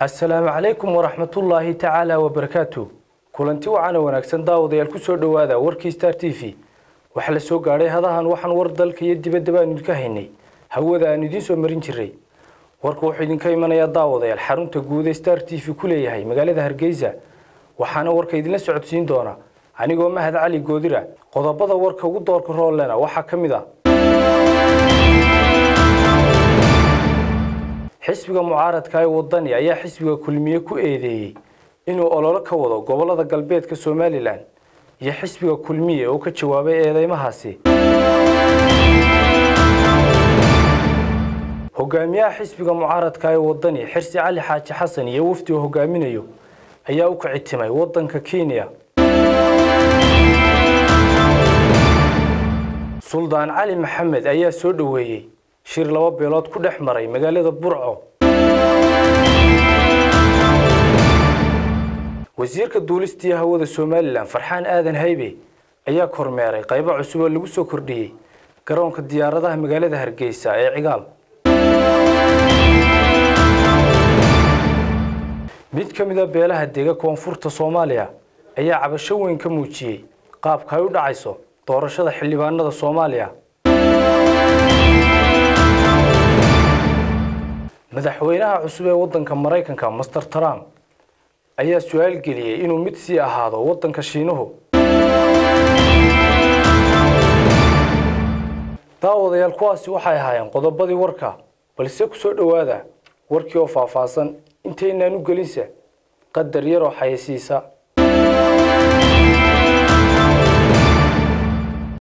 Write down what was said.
السلام عليكم ورحمة الله تعالى وبركاته. كلنتي وعنا ونكسن داوديال كسر دوادا وركي ستار تيفي وحلا سو غاري هداهان waxaan war dalka iyo dibadda aan idinka haynay hawada aan idin soo marin jiray warku wuxuu idinka imanaya daawadayaal xarunta guud ee Star TV ku leeyahay magaalada Hargeysa waxaana warka idin la socodsiin doona anigoo Mahad Cali Goodira qodobada warka ugu doorka roolena waxa kamid ah xisbiga mucaaradka ee wadani ayaa xisbiga kulmiye ku eedeeyay inuu olole ka wado gobolada galbeedka Soomaaliland iyo xisbiga kulmiye oo ka jawaabay eedeymahaasi hogaamiyaha xisbiga mucaaradka ee wadani Xirsi Cali Xaaji Xasan iyo wafdi uu hogaaminayo ayaa u kicitimay wadanka Kenya Suldaan Cali Maxamed ayaa soo dhaweeyay shir laba beelood ku dhex maray magaalada Burco wasiirka duulistiya hawada Soomaaliland Farxaan Aadan Haybe ayaa kormeeray qaybo cusub oo lagu soo kordhiyay garoonka diyaaradaha magaalada Hargeysa ee Cigaal mid kamid ah beelaha deega koonfurta Soomaaliya ayaa cabasho weyn ka muujiyay qaabka ay u dhacayso doorashada xildhibaanada Soomaaliya madaxweynaha cusub ee wadanka Mareykanka Mr. Trump ayaa su'aal geliyay inuu mid sii ahaado wadanka Shiinuhu daawadayaal kuwaasi waxay ahaayeen qodobadii warka balse ku soo dhawaada warkii oo faahfaahsan inteynaan u gelinsa qadar yar oo xayeysiisa